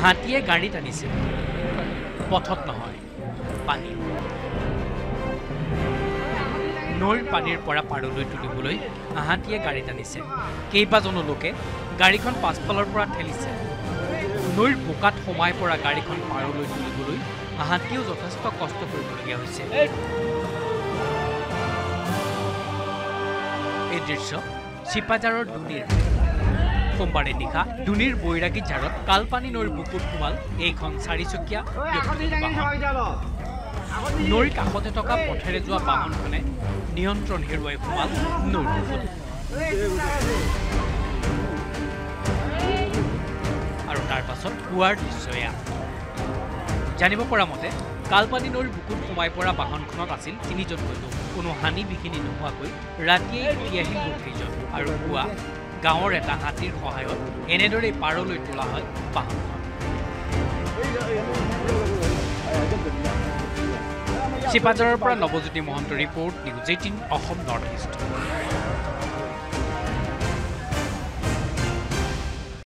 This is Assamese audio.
হাতীয়ে গাড়ী টানিছে পথত নহয় পানী নৈৰ পানীৰ পৰা পাৰলৈ তুলিবলৈ হাতীয়ে গাড়ী টানিছে কেইবাজনো লোকে গাড়ীখন পাছফালৰ পৰা ঠেলিছে নৈৰ বোকাত সোমাই পৰা গাড়ীখন পাৰলৈ তুলিবলৈ হাতীয়েও যথেষ্ট কষ্ট কৰিবলগীয়া হৈছে এই দৃশ্য চিপাঝাৰৰ দুনিৰ সোমবাৰে নিশা দুনিৰ বৈৰাগী ঝাৰত কালপানী নৈৰ বুকুত সোমাল এইখন চাৰিচকীয়া নৈৰ কাষতে থকা পথেৰে যোৱা বাহনখনে নিয়ন্ত্ৰণ হেৰুৱাই সোমাল নৈৰ বুকুত আৰু তাৰ পাছত কুৱাৰ দৃশ্য এয়া জানিব পৰা মতে কালপানী নৈৰ বুকুত সোমাই পৰা বাহনখনত আছিল ৩জনকৈ লোক কোনো হানি বিঘিনি নোহোৱাকৈ ৰাতিয়ে উঠি আহিল লোককেইজন আৰু পুৱা গাঁৱৰ এটা হাতীৰ সহায়ত এনেদৰে পাৰলৈ তোলা হয় বাহনখন চিপাঝাৰৰ পৰা Nabajyoti Mahanta report news 18 Asom north east